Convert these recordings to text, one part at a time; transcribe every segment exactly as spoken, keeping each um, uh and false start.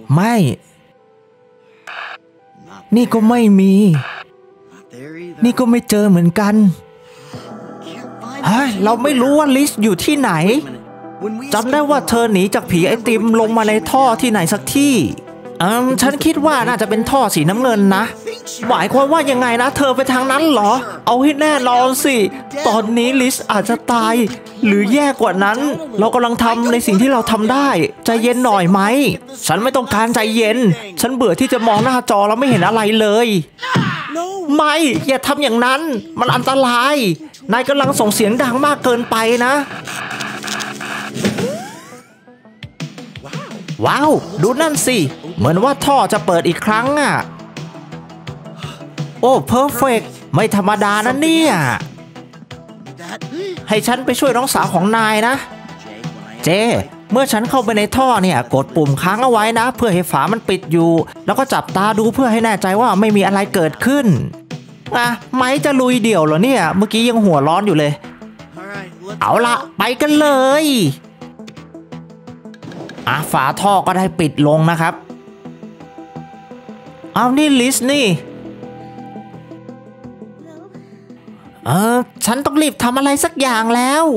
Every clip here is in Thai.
ไม่นี่ก็ไม่มีนี่ก็ไม่เจอเหมือนกันเฮ้ยเราไม่รู้ว่าลิสอยู่ที่ไหนจำได้ว่าเธอหนีจากผีไอติมลงมาในท่อที่ไหนสักที่อืมฉันคิดว่าน่าจะเป็นท่อสีน้ำเงินนะหมายความว่ายังไงนะเธอไปทางนั้นเหรอเอาให้แน่นอนสิตอนนี้ลิสอาจจะตายหรือแย่กว่านั้นเรากำลังทำในสิ่งที่เราทำได้ใจเย็นหน่อยไหมฉันไม่ต้องการใจเย็นฉันเบื่อที่จะมองหน้าจอแล้วไม่เห็นอะไรเลยไม่อย่าทำอย่างนั้นมันอันตรายนายกำลังส่งเสียงดังมากเกินไปนะว้าวดูนั่นสิเหมือนว่าท่อจะเปิดอีกครั้งอ่ะโอ้เพอร์เฟกต์ไม่ธรรมดานะเนี่ยให้ฉันไปช่วยน้องสาวของนายนะเจเมื่อฉันเข้าไปในท่อเนี่ยกดปุ่มค้างเอาไว้นะเพื่อให้ฝามันปิดอยู่แล้วก็จับตาดูเพื่อให้แน่ใจว่าไม่มีอะไรเกิดขึ้นอ่ะไม้จะลุยเดี่ยวเหรอเนี่ยเมื่อกี้ยังหัวร้อนอยู่เลยเอาละไปกันเลยอ่ะฝาท่อก็ได้ปิดลงนะครับเอานี่ลิสนี่เออฉันต้องรีบทำอะไรสักอย่างแล้ว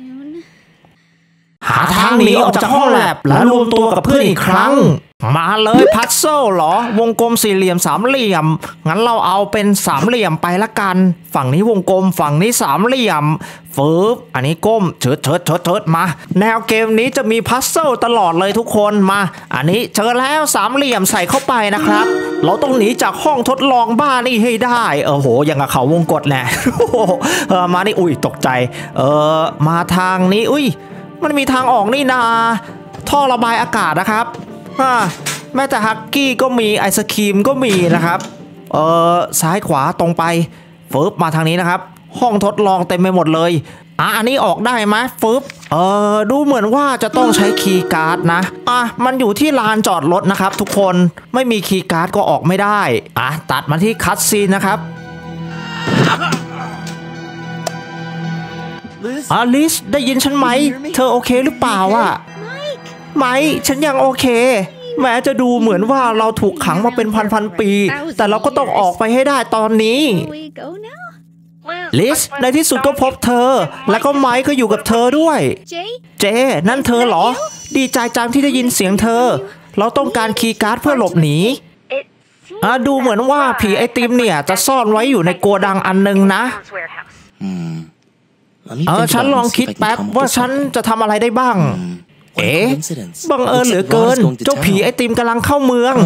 หาทางหนีออกจากห้องแลบแล้วรวมตัวกับเพื่อนอีกครั้งมาเลยพัซเซิลเหรอวงกลมสี่เหลี่ยมสามเหลี่ยมงั้นเราเอาเป็นสามเหลี่ยมไปละกันฝั่งนี้วงกลมฝั่งนี้สามเหลี่ยมฟืบอันนี้ก้มเฉิดเฉิดเฉิดเฉิดมาแนวเกมนี้จะมีพัซเซิลตลอดเลยทุกคนมาอันนี้เจอแล้วสามเหลี่ยมใส่เข้าไปนะครับเราต้องหนีจากห้องทดลองบ้านนี่ให้ได้เออโหอย่างกับเขาวงกฏแหละเออมานี่อุ้ยตกใจเออมาทางนี้อุ้ยมันมีทางออกนี่นาท่อระบายอากาศนะครับแม้แต่ฮักกี้ก็มีไอศครีมก็มีนะครับเออซ้ายขวาตรงไปฟืบมาทางนี้นะครับห้องทดลองเต็มไปหมดเลยอ่ะอันนี้ออกได้ไหมฟืบเออดูเหมือนว่าจะต้องใช้คีย์การ์ดนะอ่ะมันอยู่ที่ลานจอดรถนะครับทุกคนไม่มีคีย์การ์ดก็ออกไม่ได้อ่ะตัดมาที่คัตซีนนะครับอลิสได้ยินฉันไหมเธอโอเคหรือเปล่าอ่ะไม่ฉันยังโอเคแม้จะดูเหมือนว่าเราถูกขังมาเป็นพันๆปีแต่เราก็ต้องออกไปให้ได้ตอนนี้ลิสในที่สุดก็พบเธอแล้วก็ไมค์ก็อยู่กับเธอด้วยเจนั่นเธอเหรอดีใจจังที่ได้ยินเสียงเธอเราต้องการคีย์การ์ดเพื่อหลบหนีอ่ะดูเหมือนว่าผีไอติมเนี่ยจะซ่อนไว้อยู่ในโกดังอันนึงนะเออฉันลองคิดแป๊บว่าฉันจะทำอะไรได้บ้างเอ๊ะบังเอิญเหลือเกินเจ้าผีไอติมกำลังเข้าเมือง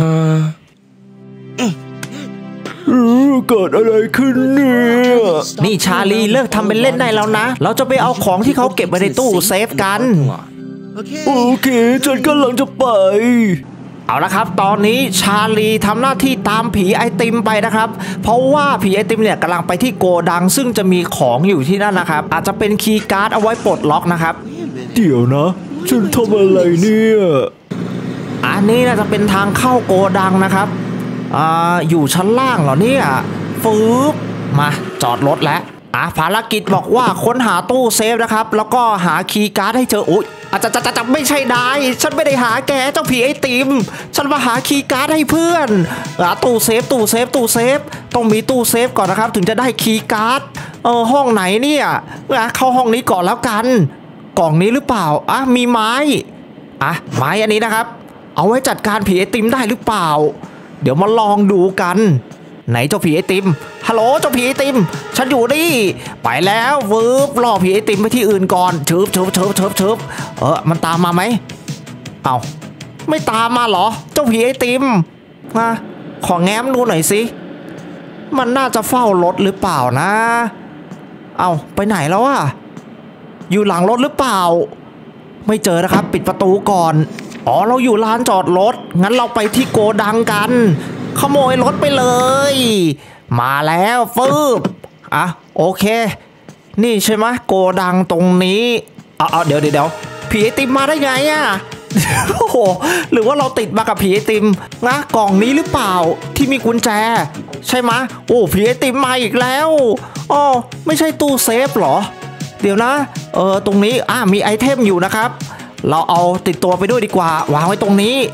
เกิดอะไรขึ้นเนี่ยนี่ชาลีเลิกทำเป็นเล่นได้แล้วนะเราจะไปเอาของที่เขาเก็บไว้ในตู้เซฟกันโอเคฉันกำลังจะไปเอาละครับตอนนี้ชาลีทำหน้าที่ตามผีไอติมไปนะครับเพราะว่าผีไอติมเนี่ยกำลังไปที่โกดังซึ่งจะมีของอยู่ที่นั่นนะครับอาจจะเป็นคีย์การ์ดเอาไว้ปลดล็อกนะครับเดี๋ยวนะฉันทำอะไรเนี่ยอันนี้น่าจะเป็นทางเข้าโกดังนะครับอ่าอยู่ชั้นล่างเหรอเนี่ยฟืบมาจอดรถแล้วอ่ะภารกิจบอกว่าค้นหาตู้เซฟนะครับแล้วก็หาคีย์การ์ดให้เจออุ๊ยอาจจะจะจะไม่ใช่ได้ฉันไม่ได้หาแกเจ้าผีไอติมฉันมาหาคีย์การ์ดให้เพื่อนอ่ะตู้เซฟตู้เซฟตู้เซฟต้องมีตู้เซฟก่อนนะครับถึงจะได้คีย์การ์ดเออห้องไหนเนี่ยอ่ะเข้าห้องนี้ก่อนแล้วกันกล่องนี้หรือเปล่าอ่ะมีไม้อ่ะไม้อันนี้นะครับเอาไว้จัดการผีไอติมได้หรือเปล่าเดี๋ยวมาลองดูกันไหนเจ้าผีไอติมฮัลโหลเจ้าผีไอติมฉันอยู่นี่ไปแล้ววืบล่อผีไอติมไปที่อื่นก่อนเชิบเชิบเชิบเชิบเชิบเออมันตามมาไหมเอาไม่ตามมาเหรอเจ้าผีไอติมมาขอแง้มดูหน่อยสิมันน่าจะเฝ้ารถหรือเปล่านะเอาไปไหนแล้วอะอยู่หลังรถหรือเปล่าไม่เจอนะครับปิดประตูก่อนอ๋อเราอยู่ลานจอดรถงั้นเราไปที่โกดังกันขโมยรถไปเลยมาแล้วฟืบอ่ะโอเคนี่ใช่ไหมโกดังตรงนี้เอาเอาเดี๋ยวเดี๋ยวผีไอติมมาได้ไงอ่ะโอ้โหหรือว่าเราติดมากับผีไอติมนะกล่องนี้หรือเปล่าที่มีกุญแจใช่ไหมโอ้ผีไอติมมาอีกแล้วอ๋อไม่ใช่ตู้เซฟหรอเดี๋ยวนะเออตรงนี้อ่ะมีไอเทมอยู่นะครับเราเอาติดตัวไปด้วยดีกว่าวางไว้ตรงนี้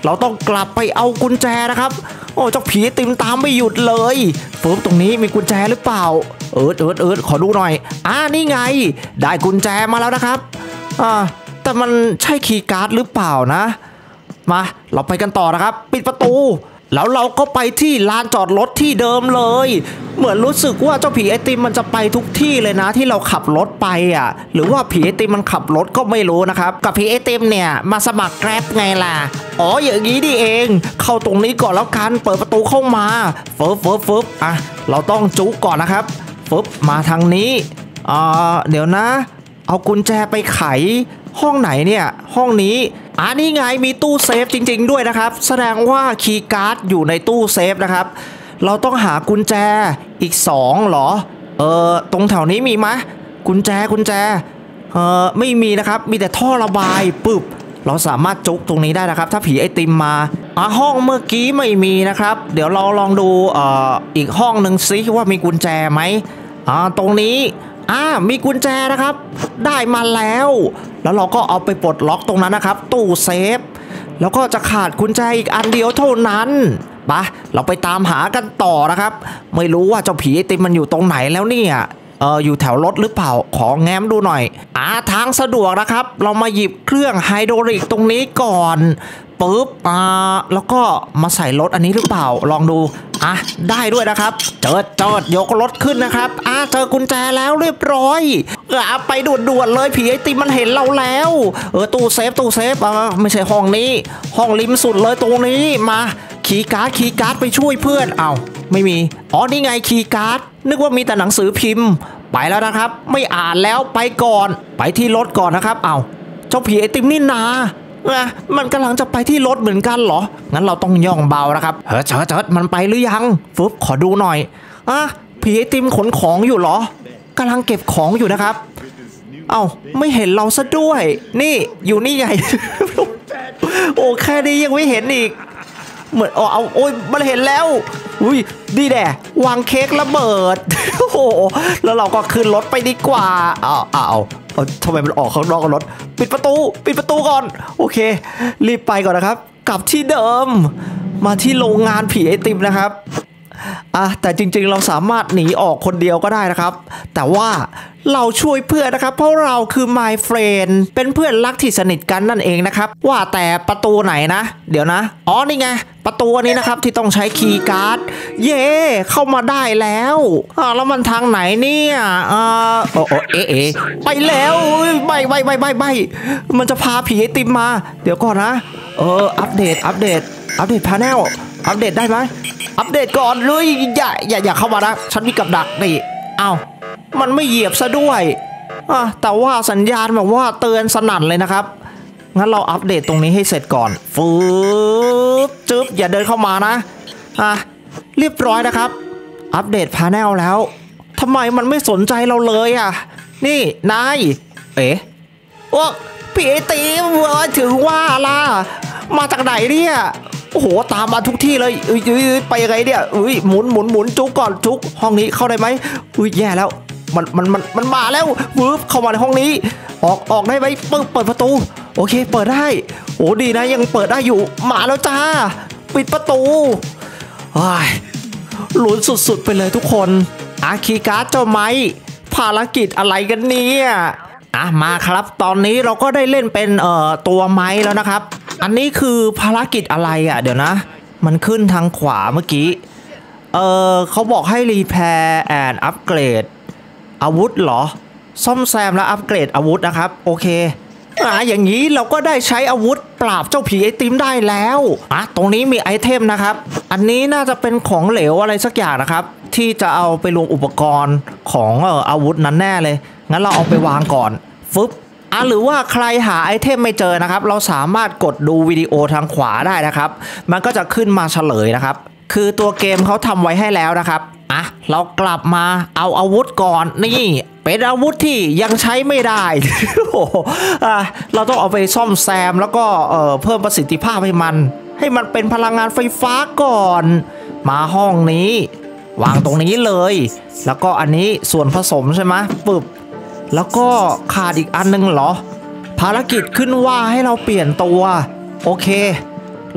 เราต้องกลับไปเอากุญแจนะครับโอ้เจ้าผีติมตามไม่หยุดเลยฟึบตรงนี้มีกุญแจหรือเปล่าเอิร์ดเอิร์ดเอิร์ดขอดูหน่อยอ่านี่ไงได้กุญแจมาแล้วนะครับอ่าแต่มันใช่คีย์การ์ดหรือเปล่านะมาเราไปกันต่อนะครับปิดประตูแล้วเราก็ไปที่ลานจอดรถที่เดิมเลยเหมือนรู้สึกว่าเจ้าผีไอติมมันจะไปทุกที่เลยนะที่เราขับรถไปอ่ะหรือว่าผีไอติมมันขับรถก็ไม่รู้นะครับกับผีไอติมเนี่ยมาสมัครแกร็บไงล่ะอ๋ออย่างนี้ดิเองเข้าตรงนี้ก่อนแล้วกันเปิดประตูเข้ามาฟึบฟึบฟึบอ่ะเราต้องจุกก่อนนะครับฟึบมาทางนี้อ่าเดี๋ยวนะเอากุญแจไปไขห้องไหนเนี่ยห้องนี้อ่านี่ไงมีตู้เซฟจริงๆด้วยนะครับแสดงว่าคีย์การ์ดอยู่ในตู้เซฟนะครับเราต้องหากุญแจอีกสองเหรอเออตรงแถวนี้มีไหมกุญแจกุญแจเออไม่มีนะครับมีแต่ท่อระบายปึ๊บเราสามารถจุกตรงนี้ได้นะครับถ้าผีไอติมมาอ่าห้องเมื่อกี้ไม่มีนะครับเดี๋ยวเราลองดูเอ่ออีกห้องหนึ่งซิว่ามีกุญแจไหมอ่าตรงนี้อ่ามีกุญแจนะครับได้มาแล้วแล้วเราก็เอาไปปลดล็อกตรงนั้นนะครับตู้เซฟแล้วก็จะขาดกุญแจอีกอันเดียวเท่านั้นปะเราไปตามหากันต่อนะครับไม่รู้ว่าเจ้าผีไอติมมันอยู่ตรงไหนแล้วเนี่ยเอออยู่แถวรถหรือเปล่าขอแง้มดูหน่อยอ่าทางสะดวกนะครับเรามาหยิบเครื่องไฮดรอลิกตรงนี้ก่อนปึ๊บอ่าแล้วก็มาใส่รถอันนี้หรือเปล่าลองดูอ่ะได้ด้วยนะครับเจิดเจิดยกรถขึ้นนะครับอ่ะเจอกุญแจแล้วเรียบร้อยอ่ะไปด่วนๆเลยผีไอติมมันเห็นเราแล้วเออตู้เซฟตู้เซฟอ่ะไม่ใช่ห้องนี้ห้องริมสุดเลยตรงนี้มาคีย์การ์ดคีย์การ์ดไปช่วยเพื่อนเอาไม่มีอ๋อนี่ไงคีย์การ์ดนึกว่ามีแต่หนังสือพิมพ์ไปแล้วนะครับไม่อ่านแล้วไปก่อนไปที่รถก่อนนะครับเอาเจ้าผีไอติมนี่นามันกำลังจะไปที่รถเหมือนกันเหรองั้นเราต้องย่องเบานะครับเฮ้ยเจิดเจิดมันไปหรือยังฟึบขอดูหน่อยอ่ะผีไอติมขนของอยู่เหรอกำลังเก็บของอยู่นะครับเอ้าไม่เห็นเราซะด้วยนี่อยู่นี่ไง โอ้แค่นี้ยังไม่เห็นอีกเหมือนเอาโอ้ยมันเห็นแล้วอุ้ยดีแด่วางเค้กระเบิด โอ้โหแล้วเราก็ขึ้นรถไปดีกว่าอ้าวอ้าวทำไมมันออกข้างนอกรถปิดประตูปิดประตูก่อนโอเครีบไปก่อนนะครับกลับที่เดิมมาที่โรงงานผีไอติมนะครับอ่ะแต่จริงๆเราสามารถหนีออกคนเดียวก็ได้นะครับแต่ว่าเราช่วยเพื่อนนะครับเพราะเราคือ my friend เป็นเพื่อนรักที่สนิทกันนั่นเองนะครับว่าแต่ประตูไหนนะเดี๋ยวนะอ๋อนี่ไงประตูนี้นะครับที่ต้องใช้คีย์การ์ดเย่เข้ามาได้แล้วอ่าแล้วมันทางไหนเนี่ยอ่าโอ้โอเอ๋ไปแล้วไม่ไม่ไม่ไม่ไม่มันจะพาผีไอติมมาเดี๋ยวก่อนนะเอออัปเดตอัปเดตอัปเดตพาแนลอัปเดตได้ไหมอัปเดตก่อนเลยอย่าอย่าอย่าเข้ามานะฉันมีกับดักนี่เอ้ามันไม่เหยียบซะด้วยอ่ะแต่ว่าสัญญาณแบบว่าเตือนสนั่นเลยนะครับงั้นเราอัปเดตตรงนี้ให้เสร็จก่อนฟืบจึ๊บอย่าเดินเข้ามานะอ่ะเรียบร้อยนะครับอัปเดตพาแนลแล้วทำไมมันไม่สนใจเราเลยอ่ะนี่นายเอ๋โอ้ผีไอติมถึงว่าล่ะมาจากไหนเนี่ยโอ้โหตามมาทุกที่เลยอุ้ยไปยังไงเนี่ยอุ้ยหมุนหมุนหมุนจุกก่อนจุกห้องนี้เข้าได้ไหมอุ้ยแย่แล้วมันมันมันมันมาแล้ววืบเข้ามาในห้องนี้ออกออกได้ไหมเปิดเปิดประตูโอเคเปิดได้โอ้ดีนะยังเปิดได้อยู่มาแล้วจ้าปิดประตูว้ายลุ้นสุดๆไปเลยทุกคนอาคีการ์ดเจ้าไม้ภารกิจอะไรกันเนี่ยอ่ะมาครับตอนนี้เราก็ได้เล่นเป็นเอ่อตัวไม้แล้วนะครับอันนี้คือภารกิจอะไรอ่ะเดี๋ยวนะมันขึ้นทางขวาเมื่อกี้เออเขาบอกให้รีแพร์แอนด์อัปเกรดอาวุธเหรอซ่อมแซมและอัปเกรดอาวุธนะครับโอเคอ่ะอย่างนี้เราก็ได้ใช้อาวุธปราบเจ้าผีไอติมได้แล้วอ่ะตรงนี้มีไอเทมนะครับอันนี้น่าจะเป็นของเหลวอะไรสักอย่างนะครับที่จะเอาไปรวมอุปกรณ์ของเอ่ออาวุธนั้นแน่เลยงั้นเราเอาไปวางก่อนฟึบอ่ะหรือว่าใครหาไอเทมไม่เจอนะครับเราสามารถกดดูวิดีโอทางขวาได้นะครับมันก็จะขึ้นมาเฉลยนะครับคือตัวเกมเขาทำไว้ให้แล้วนะครับอ่ะเรากลับมาเอาอาวุธก่อนนี่เป็นอาวุธที่ยังใช้ไม่ได้ อ่ะเราต้องเอาไปซ่อมแซมแล้วก็เอ่อเพิ่มประสิทธิภาพให้มันให้มันเป็นพลังงานไฟฟ้าก่อนมาห้องนี้วางตรงนี้เลยแล้วก็อันนี้ส่วนผสมใช่ไหมปึ๊บแล้วก็ขาดอีกอันนึงเหรอภารกิจขึ้นว่าให้เราเปลี่ยนตัวโอเค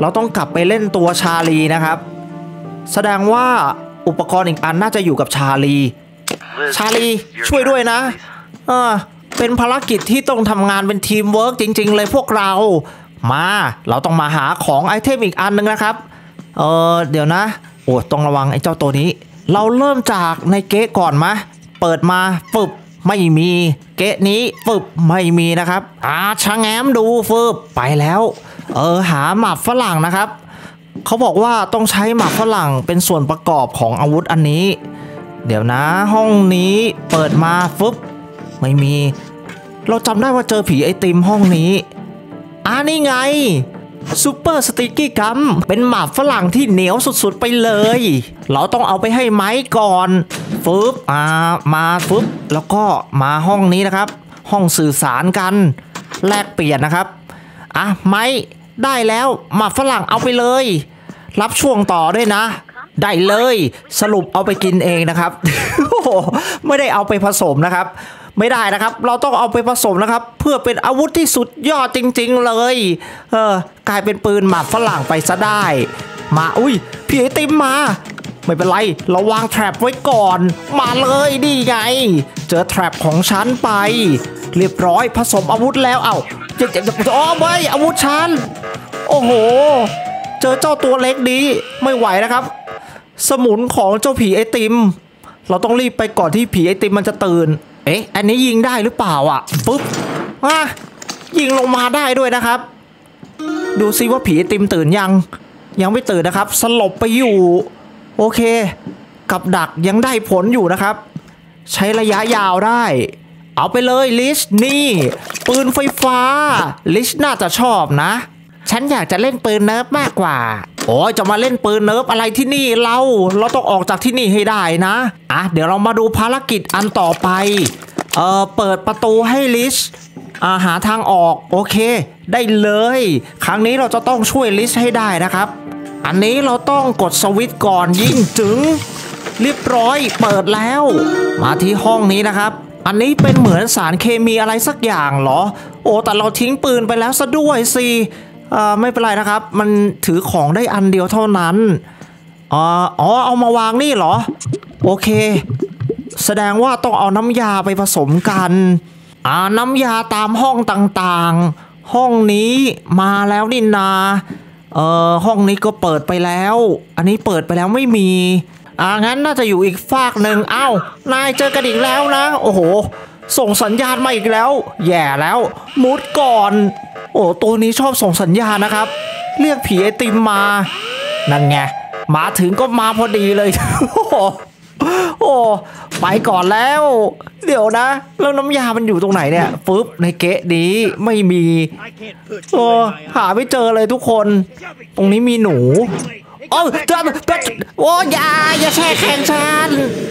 เราต้องกลับไปเล่นตัวชาลีนะครับแสดงว่าอุปกรณ์อีกอันน่าจะอยู่กับชาลีชาลีช่วยด้วยนะเออเป็นภารกิจที่ต้องทำงานเป็นทีมเวิร์กจริงๆเลยพวกเรามาเราต้องมาหาของไอเทมอีกอันนึงนะครับเออเดี๋ยวนะโอ้ต้องระวังไอ้เจ้าตัวนี้เราเริ่มจากในเก๊ะก่อนมะเปิดมาฟึบไม่มีเก๊ะนี้ฟึบไม่มีนะครับอ่าชะแง้มดูฟึบไปแล้วเออหาหมากฝรั่งนะครับเขาบอกว่าต้องใช้หมากฝรั่งเป็นส่วนประกอบของอาวุธอันนี้เดี๋ยวนะห้องนี้เปิดมาฟึบไม่มีเราจำได้ว่าเจอผีไอติมห้องนี้อ่านี่ไงซูเปอร์สติกกี้กัมเป็นหมากฝรั่งที่เหนียวสุดๆไปเลยเราต้องเอาไปให้ไม้ก่อนฟึบอ่ามาฟึบแล้วก็มาห้องนี้นะครับห้องสื่อสารกันแลกเปลี่ยนนะครับอ่ะไม้ได้แล้วหมากฝรั่งเอาไปเลยรับช่วงต่อด้วยนะได้เลยสรุปเอาไปกินเองนะครับ ไม่ได้เอาไปผสมนะครับไม่ได้นะครับเราต้องเอาไปผสมนะครับเพื่อเป็นอาวุธที่สุดยอดจริงๆเลยเออกลายเป็นปืนหมากฝรั่งไปซะได้มาอุ้ยพี่ไอติมมาไม่เป็นไรเราวางแทร็ปไว้ก่อนมาเลยนี่ไงเจอแทร็ปของฉันไปเรียบร้อยผสมอาวุธแล้วเอ้าเจ็บเจ็บอ๋อไม่อาวุธฉันโอ้โหเจอเจ้าตัวเล็กนี้ไม่ไหวนะครับสมุนของเจ้าผีไอติมเราต้องรีบไปก่อนที่ผีไอติมมันจะตื่นเอ๊ะอันนี้ยิงได้หรือเปล่าอ่ะปุ๊บอ่ะยิงลงมาได้ด้วยนะครับดูซิว่าผีไอติมตื่นยังยังไม่ตื่นนะครับสลบไปอยู่โอเคกับดักยังได้ผลอยู่นะครับใช้ระยะยาวได้เอาไปเลยลิชนี่ปืนไฟฟ้าลิชน่าจะชอบนะฉันอยากจะเล่นปืนเนิร์ฟมากกว่าโอ้ยจะมาเล่นปืนเนิร์ฟอะไรที่นี่เราเราต้องออกจากที่นี่ให้ได้นะอ่ะเดี๋ยวเรามาดูภารกิจอันต่อไปเอ่อเปิดประตูให้ลิชอ่าหาทางออกโอเคได้เลยครั้งนี้เราจะต้องช่วยลิชให้ได้นะครับอันนี้เราต้องกดสวิตช์ก่อนยิงจึงเรียบร้อยเปิดแล้วมาที่ห้องนี้นะครับอันนี้เป็นเหมือนสารเคมีอะไรสักอย่างเหรอโอ้แต่เราทิ้งปืนไปแล้วซะด้วยสิอ่าไม่เป็นไรนะครับมันถือของได้อันเดียวเท่านั้นอ๋ออ๋อเอามาวางนี่เหรอโอเคแสดงว่าต้องเอาน้ำยาไปผสมกันอ่าน้ำยาตามห้องต่างๆห้องนี้มาแล้วนี่นาเอ่อห้องนี้ก็เปิดไปแล้วอันนี้เปิดไปแล้วไม่มีอ่างั้นน่าจะอยู่อีกฝากหนึ่งอ้าวนายเจอกันอีกแล้วนะโอ้โหส่งสัญญาณมาอีกแล้วแย่แล้วมุดก่อนโอ้ตัวนี้ชอบส่งสัญญาณนะครับเรียกผีไอติมมานั่นไงมาถึงก็มาพอดีเลย โอ้ไปก่อนแล้วเดี๋ยวนะแล้วน้ำยามันอยู่ตรงไหนเนี่ยฟึบในเก๊ะนี้ไม่มีโอ้หาไม่เจอเลยทุกคนตรงนี้มีหนูโอ้เจอโอ้ยาอย่าแช่แข็งฉัน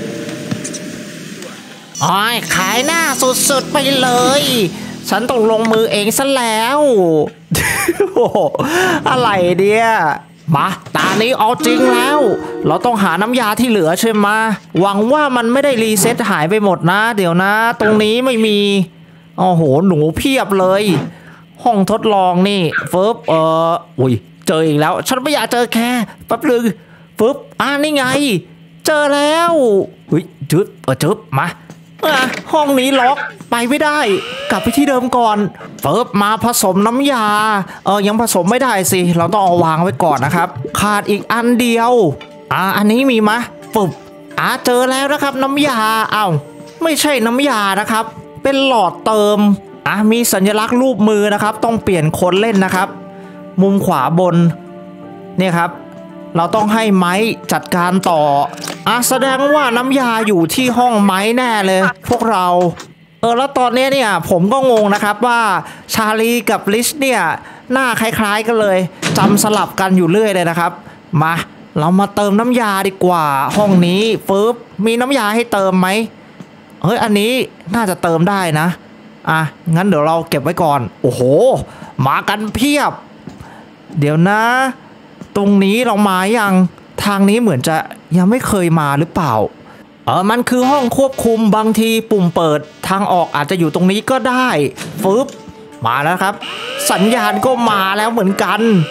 โอ้ยขายหน้าสุดๆไปเลยฉันต้องลงมือเองซะแล้วโอ้อะไรเนี่ยมาตานี้เอาจริงแล้วเราต้องหาน้ำยาที่เหลือใช่ไหมหวังว่ามันไม่ได้รีเซ็ตหายไปหมดนะเดี๋ยวนะตรงนี้ไม่มีโอ้โหหนูเพียบเลยห้องทดลองนี่ฟึบเอออุ้ยเจออีกแล้วฉันไม่อยากเจอแค่แป๊บนึงฟึบอ่านี่ไงเจอแล้วอุ้ยจึ๊บเออจึ๊บมาห้องนี้ล็อกไปไม่ได้กลับไปที่เดิมก่อนเฟิบมาผสมน้ำยาเออยังผสมไม่ได้สิเราต้องเอาวางไว้ก่อนนะครับขาดอีกอันเดียวอ่าอันนี้มีมะปึ๊บอ่าเจอแล้วนะครับน้ำยาอ้าวไม่ใช่น้ำยานะครับเป็นหลอดเติมอ่ะมีสัญลักษณ์รูปมือนะครับต้องเปลี่ยนคนเล่นนะครับมุมขวาบนเนี่ยครับเราต้องให้ไม้จัดการต่ออ่ะแสดงว่าน้ำยาอยู่ที่ห้องไม้แน่เลยพวกเราเออแล้วตอนนี้เนี่ยผมก็งงนะครับว่าชาลีกับลิชเนี่ยหน้าคล้ายๆกันเลยจำสลับกันอยู่เรื่อยเลยนะครับมาเรามาเติมน้ำยาดีกว่าห้องนี้ฟึบมีน้ำยาให้เติมไหมเฮ้ยอันนี้น่าจะเติมได้นะอ่ะงั้นเดี๋ยวเราเก็บไว้ก่อนโอ้โหมากันเพียบเดี๋ยวนะตรงนี้เรามายังทางนี้เหมือนจะยังไม่เคยมาหรือเปล่าเออมันคือห้องควบคุมบางทีปุ่มเปิดทางออกอาจจะอยู่ตรงนี้ก็ได้ฟึบมาแล้วครับสัญญาณก็มาแล้วเหมือนกัน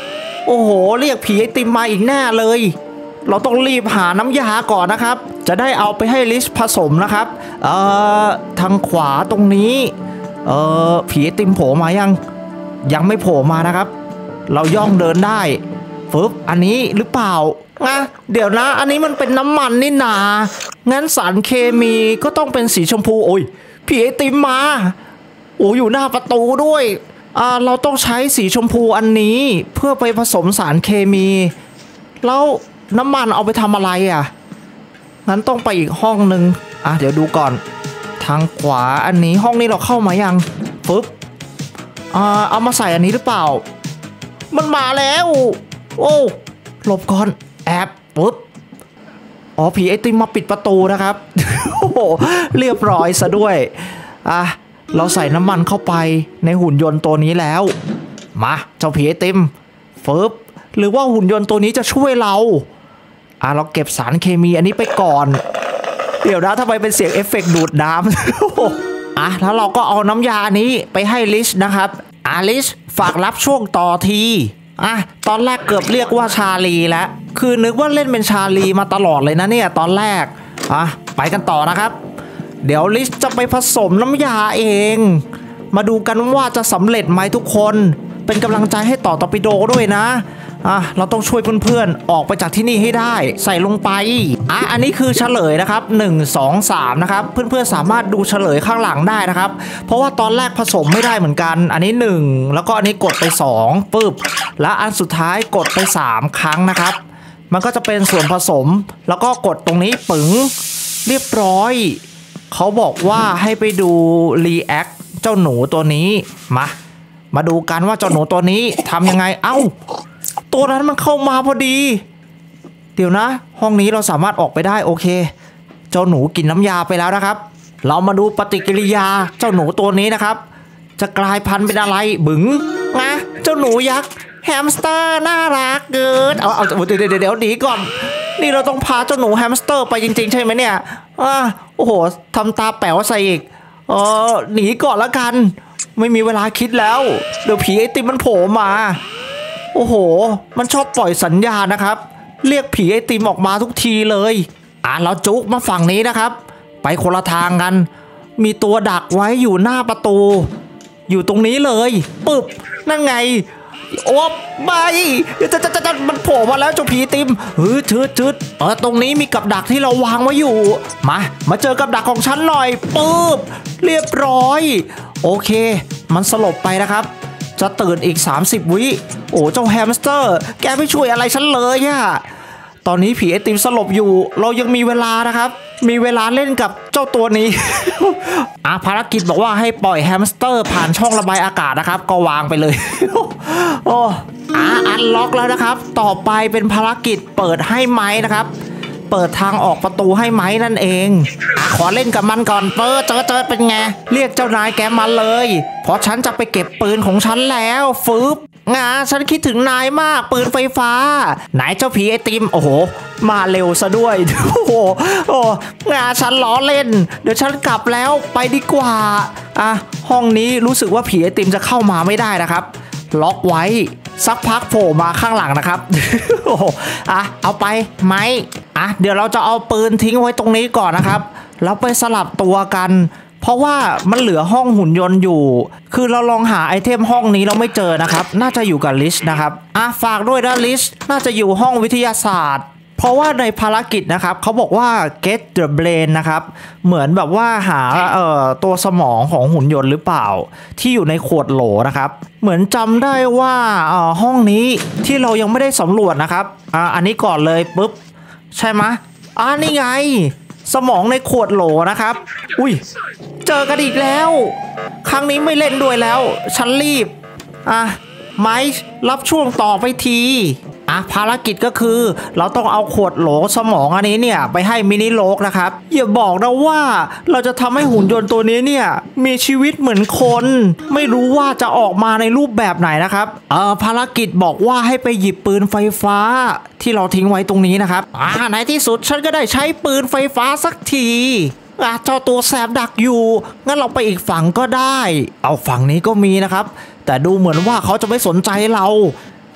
โอ้โหเรียกผีไอติมมาอีกแน่เลยเราต้องรีบหาน้ำยาก่อนนะครับจะได้เอาไปให้ลิชผสมนะครับเอ่อทางขวาตรงนี้เอ่อผีไอติมโผล่มายังยังไม่โผล่มานะครับเราย่องเดินได้ฟึบอันนี้หรือเปล่าอ่ะเดี๋ยวนะอันนี้มันเป็นน้ำมันนี่นางั้นสารเคมีก็ต้องเป็นสีชมพูโอ้ยผีไอติมมาโอ้อยู่หน้าประตูด้วยอ่าเราต้องใช้สีชมพูอันนี้เพื่อไปผสมสารเคมีแล้วน้ำมันเอาไปทำอะไรอ่ะงั้นต้องไปอีกห้องนึงอ่ะเดี๋ยวดูก่อนทางขวาอันนี้ห้องนี้เราเข้ามายังฟึบอ่าเอามาใส่อันนี้หรือเปล่ามันมาแล้วโอ้หลบก่อนแอบปุ๊บอ๋อผีไอติมมาปิดประตูนะครับ โอ้โหเรียบร้อยซะด้วยอ่ะเราใส่น้ำมันเข้าไปในหุ่นยนต์ตัวนี้แล้วมาเจ้าผีไอติมฟึบหรือว่าหุ่นยนต์ตัวนี้จะช่วยเราอ่ะเราเก็บสารเคมีอันนี้ไปก่อนเดี๋ยวนะทำไมเป็นเสียงเอฟเฟกต์ดูดน้ำ อ่ะแล้วเราก็เอาน้ำยานี้ไปให้ลิชนะครับอ่ะลิชฝากรับช่วงต่อทีอ่ะตอนแรกเกือบเรียกว่าชาลีแล้วคือนึกว่าเล่นเป็นชาลีมาตลอดเลยนะเนี่ยตอนแรกอ่ะไปกันต่อนะครับเดี๋ยวลิชจะไปผสมน้ำยาเองมาดูกันว่าจะสำเร็จไหมทุกคนเป็นกำลังใจให้ต่อตอร์ปิโดด้วยนะอ่ะเราต้องช่วยเพื่อนๆออกไปจากที่นี่ให้ได้ใส่ลงไปอ่ะอันนี้คือเฉลยนะครับหนึ่ง สอง สามนะครับเพื่อนๆสามารถดูเฉลยข้างหลังได้นะครับเพราะว่าตอนแรกผสมไม่ได้เหมือนกันอันนี้หนึ่งแล้วก็อันนี้กดไปสองปึ๊บแล้วอันสุดท้ายกดไปสามครั้งนะครับมันก็จะเป็นส่วนผสมแล้วก็กดตรงนี้ปึ๋งเรียบร้อยเขาบอกว่าให้ไปดู React เจ้าหนูตัวนี้มามาดูกันว่าเจ้าหนูตัวนี้ทำยังไงเอ้าตัวนั้นมันเข้ามาพอดีเดี๋ยวนะห้องนี้เราสามารถออกไปได้โอเคเจ้าหนูกินน้ำยาไปแล้วนะครับเรามาดูปฏิกิริยาเจ้าหนูตัวนี้นะครับจะกลายพันธุ์เป็นอะไรบึ๋งนะเจ้าหนูยักษ์แฮมสเตอร์น่ารักเกินเอาเอาเดี๋ยวเดี๋ยวเดี๋ยวหนีก่อนนี่เราต้องพาเจ้าหนูแฮมสเตอร์ไปจริงๆใช่ไหมเนี่ยอ่าโอ้โหทำตาแป๋วใส่อีกเออหนีก่อนละกันไม่มีเวลาคิดแล้วเดี๋ยวผีไอติมมันโผล่มาโอ้โหมันชอบปล่อยสัญญาณนะครับเรียกผีไอติมออกมาทุกทีเลยอ่ะเราจุกมาฝั่งนี้นะครับไปคนละทางกันมีตัวดักไว้อยู่หน้าประตูอยู่ตรงนี้เลยปึ๊บนั่นไงโอ๊บไม่จะจะจะมันโผล่มาแล้วเจ้าผีไอติมเฮ้ยชืดชืดเออตรงนี้มีกับดักที่เราวางไว้อยู่มามาเจอกับดักของฉันหน่อยปึ๊บเรียบร้อยโอเคมันสลบไปนะครับจะตื่นอีกสามสิบวิโอ้เจ้าแฮมสเตอร์แกไม่ช่วยอะไรฉันเลยอะตอนนี้ผีไอติมสลบอยู่เรายังมีเวลานะครับมีเวลาเล่นกับเจ้าตัวนี้ อ่ะภารกิจบอกว่าให้ปล่อยแฮมสเตอร์ผ่านช่องระบายอากาศนะครับก็วางไปเลย โอ้อ่ะอันล็อกแล้วนะครับต่อไปเป็นภารกิจเปิดให้ไม้นะครับเปิดทางออกประตูให้ไม้นั่นเองอ่ะขอเล่นกับมันก่อนเปิดเจอเจอเป็นไงเรียกเจ้านายแกมาเลยเพราะฉันจะไปเก็บปืนของฉันแล้วฟึบงาฉันคิดถึงนายมากปืนไฟฟ้าไหนเจ้าผีไอติมโอ้โหมาเร็วซะด้วยโอ้โหโอ้งาฉันล้อเล่นเดี๋ยวฉันกลับแล้วไปดีกว่าอ่ะห้องนี้รู้สึกว่าผีไอติมจะเข้ามาไม่ได้นะครับล็อกไว้สักพักโผล่มาข้างหลังนะครับโอ้โหอ่ะเอาไปไหมอ่ะเดี๋ยวเราจะเอาปืนทิ้งไว้ตรงนี้ก่อนนะครับแล้วไปสลับตัวกันเพราะว่ามันเหลือห้องหุ่นยนต์อยู่คือเราลองหาไอเทมห้องนี้เราไม่เจอนะครับน่าจะอยู่กับลิชนะครับอ่ะฝากด้วยนะลิชน่าจะอยู่ห้องวิทยาศาสตร์เพราะว่าในภารกิจนะครับเขาบอกว่า get the brain นะครับเหมือนแบบว่าหาเอ่อตัวสมองของหุ่นยนต์หรือเปล่าที่อยู่ในขวดโหลนะครับเหมือนจำได้ว่าเอ่อห้องนี้ที่เรายังไม่ได้สำรวจนะครับอ่ะอันนี้ก่อนเลยปุ๊บใช่ไหมอ่ะนี่ไงสมองในขวดโหลนะครับอุ้ยเจอกันอีกแล้วครั้งนี้ไม่เล่นด้วยแล้วฉันรีบอ่ะไมค์รับช่วงต่อไปทีอ่ะภารกิจก็คือเราต้องเอาขวดโหลสมองอันนี้เนี่ยไปให้มินิโลกนะครับอย่าบอกนะว่าเราจะทำให้หุ่นยนต์ตัวนี้เนี่ยมีชีวิตเหมือนคนไม่รู้ว่าจะออกมาในรูปแบบไหนนะครับเอ่อภารกิจบอกว่าให้ไปหยิบปืนไฟฟ้าที่เราทิ้งไว้ตรงนี้นะครับอ่าในที่สุดฉันก็ได้ใช้ปืนไฟฟ้าสักทีอ่ะเจ้าตัวแสบดักอยู่งั้นเราไปอีกฝั่งก็ได้เอาฝั่งนี้ก็มีนะครับแต่ดูเหมือนว่าเขาจะไม่สนใจเรา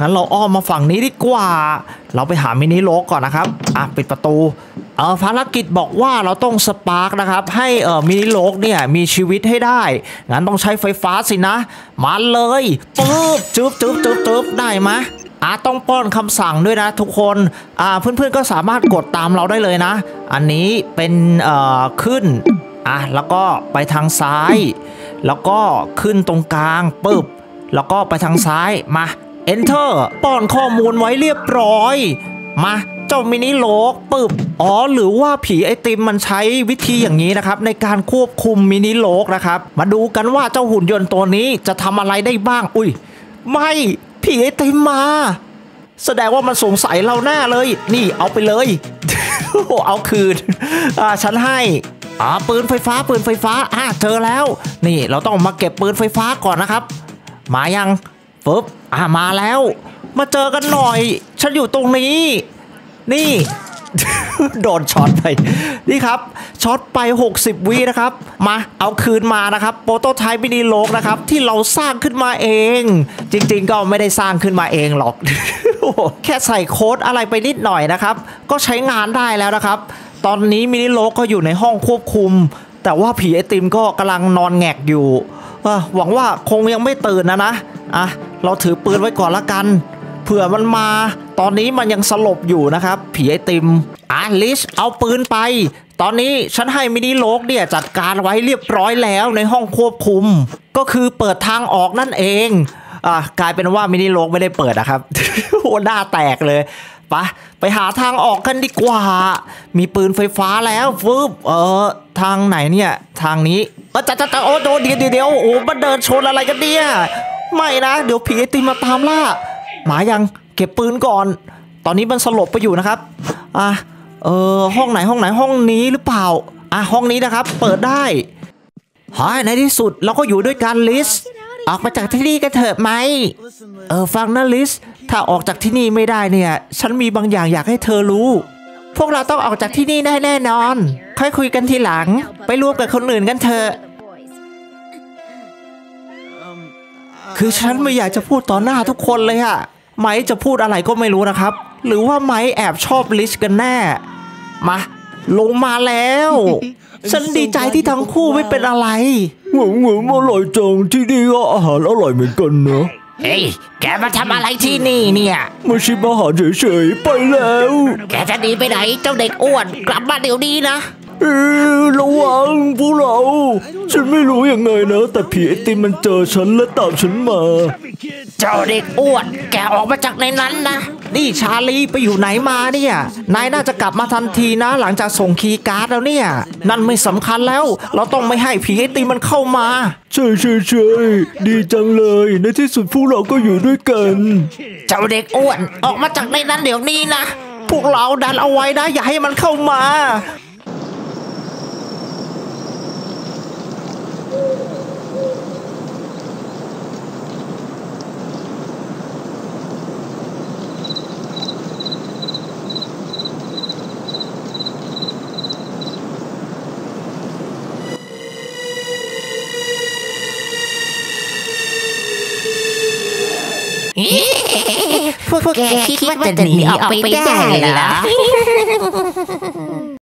งั้นเราอ้อมมาฝั่งนี้ดีกว่าเราไปหามินิโลกก่อนนะครับอ่ะปิดประตูเออภารกิจบอกว่าเราต้องสปาร์กนะครับให้เออมินิโลกเนี่ยมีชีวิตให้ได้งั้นต้องใช้ไฟฟ้าสินะมาเลยปึ๊บจึ๊บจึ๊บจึ๊บจึ๊บได้ไหมอ่ะต้องป้อนคำสั่งด้วยนะทุกคนอ่าเพื่อนๆก็สามารถกดตามเราได้เลยนะอันนี้เป็นเอ่อขึ้นอ่ะแล้วก็ไปทางซ้ายแล้วก็ขึ้นตรงกลางปึ๊บแล้วก็ไปทางซ้ายมา Enter ป้อนข้อมูลไว้เรียบร้อยมาเจ้ามินิโลกปึ๊บอ๋อหรือว่าผีไอติมมันใช้วิธีอย่างนี้นะครับในการควบคุมมินิโลกนะครับมาดูกันว่าเจ้าหุ่นยนต์ตัวนี้จะทำอะไรได้บ้างอุ้ยไม่ผีไอติมมาแสดงว่ามันสงสัยเราแน่เลยนี่เอาไปเลย เอาคืนอ่าฉันให้อ่าปืนไฟฟ้าปืนไฟฟ้าอ่าเจอแล้วนี่เราต้องมาเก็บปืนไฟฟ้าก่อนนะครับมายังปึ๊บอ่ามาแล้วมาเจอกันหน่อยฉันอยู่ตรงนี้นี่ โดนช็อตไปนี่ครับช็อตไปหกสิบวินะครับมาเอาคืนมานะครับโปรโตไทป์มินิโลกนะครับที่เราสร้างขึ้นมาเองจริงๆก็ไม่ได้สร้างขึ้นมาเองหรอก แค่ใส่โค้ดอะไรไปนิดหน่อยนะครับก็ใช้งานได้แล้วนะครับตอนนี้มินิโลกก็อยู่ในห้องควบคุมแต่ว่าผีไอติมก็กำลังนอนแงกอยู่หวังว่าคงยังไม่ตื่นนะนะอ่ะเราถือปืนไว้ก่อนละกันเผื่อมันมาตอนนี้มันยังสลบอยู่นะครับผีไอติมอ่ะลิชเอาปืนไปตอนนี้ฉันให้มินิโลกเนี่ยจัดการไว้เรียบร้อยแล้วในห้องควบคุมก็คือเปิดทางออกนั่นเองอ่ะกลายเป็นว่ามินิโลกไม่ได้เปิดนะครับ โอ้หน้าแตกเลยไปไปหาทางออกกันดีกว่ามีปืนไฟฟ้าแล้วฟึบเออทางไหนเนี่ยทางนี้เออจะจะจะโอ้โดเดี๋ยวเดี๋ยวโอ้มันเดินชนอะไรกันเนี่ยไม่นะเดี๋ยวผีไอติมมาตามล่าหมายังเก็บปืนก่อนตอนนี้มันสลบไปอยู่นะครับอ่ะเออห้องไหนห้องไหนห้องนี้หรือเปล่าอ่ะห้องนี้นะครับเปิดได้หายในที่สุดเราก็อยู่ด้วยกันลิสออกมาจากที่นี่กันเถอะไหมเออฟังนะลิสถ้าออกจากที่นี่ไม่ได้เนี่ยฉันมีบางอย่างอยากให้เธอรู้พวกเราต้องออกจากที่นี่ได้แน่นอนค่อยคุยกันทีหลังไปร่วมกับคนอื่นกันเถอะคือฉันไม่อยากจะพูดต่อหน้าทุกคนเลยอะไมค์จะพูดอะไรก็ไม่รู้นะครับหรือว่าไมค์แอบชอบลิชกันแน่มาลงมาแล้วฉันดีใจที่ทั้งคู่ไม่เป็นอะไรหวังหวังอร่อยจังที่นี่ก็อาหารอร่อยเหมือนกันนะเฮ้ยแกมาทำอะไรที่นี่เนี่ยมาชิมอาหารเฉยๆไปแล้วแกจะหนีไปไหนเจ้าเด็กอ้วนกลับมาเดี๋ยวนี้นะเออระวังพวกเราฉันไม่รู้ยังไงนะแต่ผีไอติมมันเจอฉันและตามฉันมาเจ้าเด็กอ้วนแกออกมาจากในนั้นนะนี่ชาลีไปอยู่ไหนมาเนี่ยนายน่าจะกลับมาทันทีนะหลังจากส่งคีย์การ์ดแล้วเนี่ยนั่นไม่สำคัญแล้วเราต้องไม่ให้ผีไอติมมันเข้ามาใช่ใช่ใช่ดีจังเลยในที่สุดพวกเราก็อยู่ด้วยกันเจ้าเด็กอ้วนออกมาจากในนั้นเดี๋ยวนี้นะพวกเราดันเอาไว้นะอย่าให้มันเข้ามาพวกแกคิดว่าจะหนีออกไปได้เหรอ